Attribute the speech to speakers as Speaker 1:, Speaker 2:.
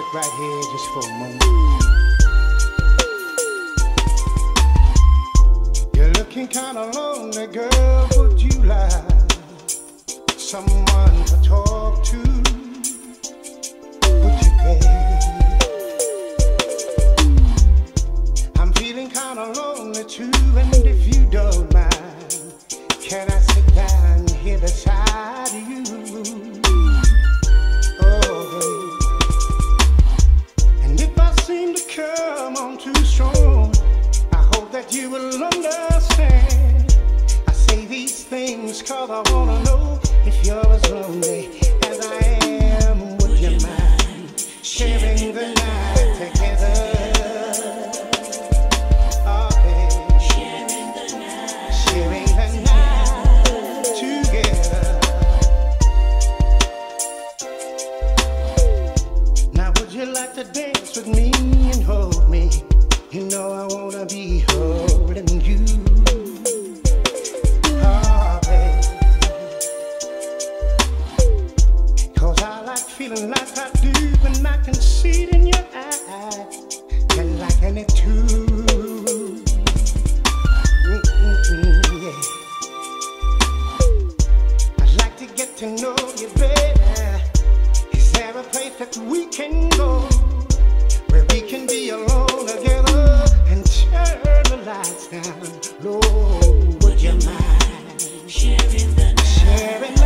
Speaker 1: right here just for a moment. You're looking kinda lonely, girl. Would you like someone to talk to? Would you, babe? I'm feeling kinda lonely too, and if you don't mind, can I sit down here beside you? Come on too strong, I hope that you will understand. I say these things cause I wanna know if you're as lonely as I am. Would you mind sharing the night together? Oh, babe. Sharing the night together. Now would you like to dance with me and hold me? You know I wanna be holding you. Oh, babe. Cause I like feeling like I do, and I can see it in your eyes. You're liking it too. Yeah. I'd like to get to know you better. Is there a place that we can go where we can be alone together and turn the lights down low? Would you mind sharing the night?